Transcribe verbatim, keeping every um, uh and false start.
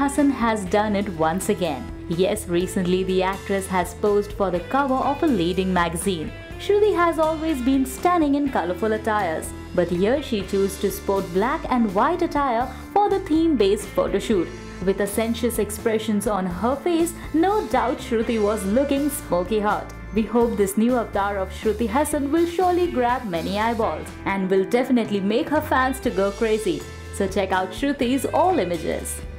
Hassan has done it once again. Yes, recently the actress has posed for the cover of a leading magazine. Shruti has always been stunning in colorful attires, but here she chose to sport black and white attire for the theme-based photoshoot. With the sensuous expressions on her face, no doubt Shruti was looking smoky hot. We hope this new avatar of Shruti Hassan will surely grab many eyeballs and will definitely make her fans to go crazy. So check out Shruti's all images.